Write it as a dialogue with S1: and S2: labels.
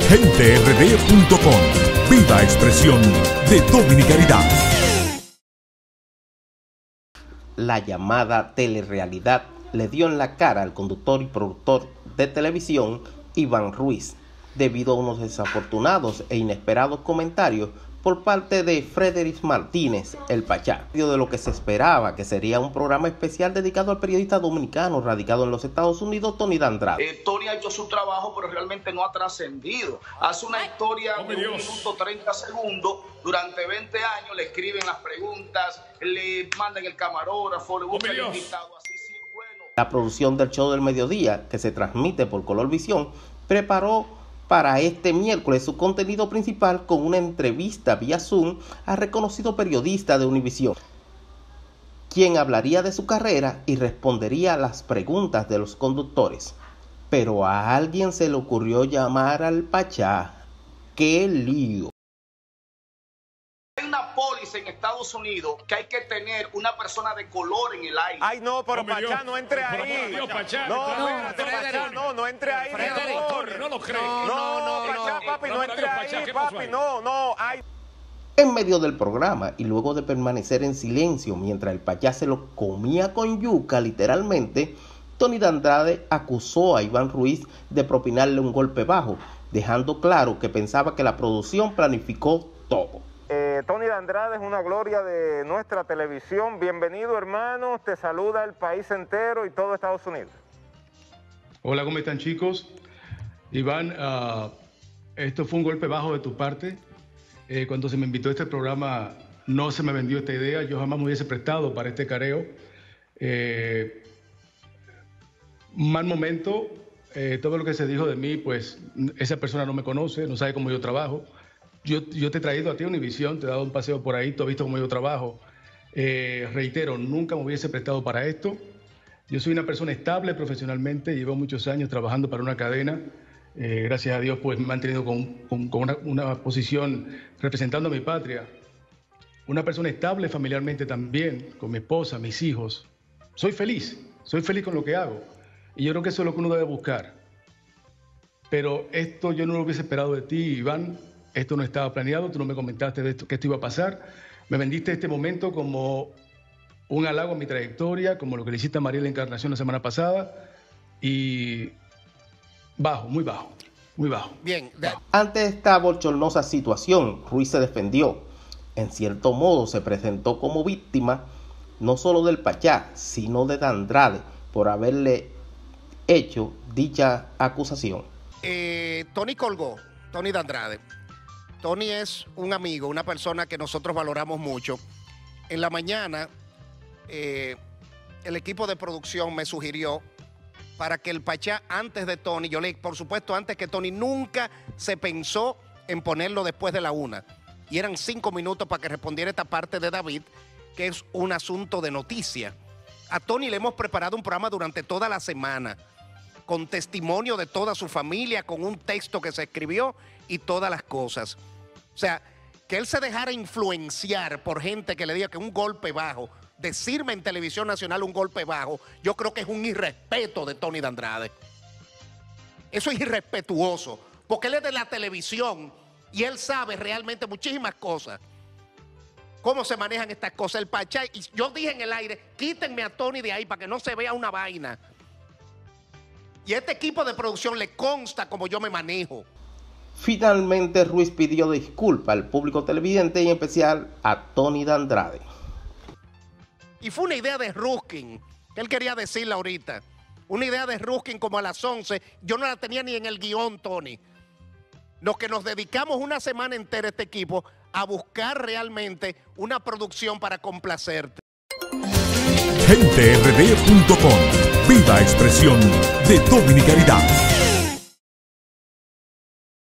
S1: GenteRD.com. Viva expresión de dominicanidad.
S2: La llamada telerrealidad le dio en la cara al conductor y productor de televisión Iván Ruiz, debido a unos desafortunados e inesperados comentarios por parte de Frederick Martínez, el Pachá, de lo que se esperaba que sería un programa especial dedicado al periodista dominicano radicado en los Estados Unidos, Tony Andrade.
S3: Tony ha hecho su trabajo, pero realmente no ha trascendido. Hace una historia de 1 minuto 30 segundos, durante 20 años le escriben las preguntas, le mandan el camarógrafo, le buscan el invitado, así sí es bueno.
S2: La producción del show del mediodía, que se transmite por Colorvisión, preparó para este miércoles su contenido principal con una entrevista vía Zoom al reconocido periodista de Univisión, quien hablaría de su carrera y respondería a las preguntas de los conductores. Pero a alguien se le ocurrió llamar al Pachá. ¡Qué lío!
S3: Hay una póliza en Estados Unidos que hay que tener una persona de color en el aire.
S4: Ay, no, pero Pachá, no entre ahí. No, Pachá, no entre ahí.
S5: No lo creo.
S4: No, Pachá, papi, no entre ahí, papi, no.
S2: En medio del programa y luego de permanecer en silencio mientras el Pachá se lo comía con yuca literalmente, Tony Andrade acusó a Iván Ruiz de propinarle un golpe bajo, dejando claro que pensaba que la producción planificó todo.
S4: Tony Andrade es una gloria de nuestra televisión. Bienvenido, hermano. Te saluda el país entero y todo Estados Unidos.
S6: Hola, ¿cómo están, chicos? Iván, esto fue un golpe bajo de tu parte. Cuando se me invitó a este programa, no se me vendió esta idea. Yo jamás me hubiese prestado para este careo. Mal momento. Todo lo que se dijo de mí, pues esa persona no me conoce, no sabe cómo yo trabajo. Yo te he traído a ti a Univisión, te he dado un paseo por ahí, tú has visto cómo yo trabajo. Reitero, nunca me hubiese prestado para esto. Yo soy una persona estable profesionalmente, llevo muchos años trabajando para una cadena. Gracias a Dios, pues me he mantenido con una posición representando a mi patria. Una persona estable familiarmente también, con mi esposa, mis hijos. Soy feliz con lo que hago. Y yo creo que eso es lo que uno debe buscar. Pero esto yo no lo hubiese esperado de ti, Iván. Esto no estaba planeado, tú no me comentaste de esto, que esto iba a pasar. Me vendiste este momento como un halago a mi trayectoria, como lo que le hiciste a Mariela Encarnación la semana pasada. Y bajo, muy bajo.
S2: Bien. Ante esta bochornosa situación, Ruiz se defendió. En cierto modo se presentó como víctima, no solo del Pachá, sino de Andrade, por haberle hecho dicha acusación.
S7: Tony colgó, Tony Andrade. Tony es un amigo, una persona que nosotros valoramos mucho. En la mañana, el equipo de producción me sugirió para que el Pachá antes de Tony, por supuesto, antes que Tony, nunca se pensó en ponerlo después de la 1. Y eran 5 minutos para que respondiera esta parte de David, que es un asunto de noticia. A Tony le hemos preparado un programa durante toda la semana, con testimonio de toda su familia, con un texto que se escribió y todas las cosas. O sea, que él se dejara influenciar por gente que le diga que un golpe bajo, decirme en televisión nacional un golpe bajo, yo creo que es un irrespeto de Tony Andrade. Eso es irrespetuoso, porque él es de la televisión y él sabe realmente muchísimas cosas. Cómo se manejan estas cosas, el Pachá. Y yo dije en el aire, quítenme a Tony de ahí para que no se vea una vaina. Y a este equipo de producción le consta cómo yo me manejo.
S2: Finalmente, Ruiz pidió disculpas al público televidente y en especial a Tony Andrade.
S7: Y fue una idea de Ruskin, que él quería decirla ahorita. Una idea de Ruskin como a las 11. Yo no la tenía ni en el guión, Tony. Los que nos dedicamos una semana entera este equipo a buscar realmente una producción para complacerte.
S1: GenteRD.com. Viva expresión de dominicanidad.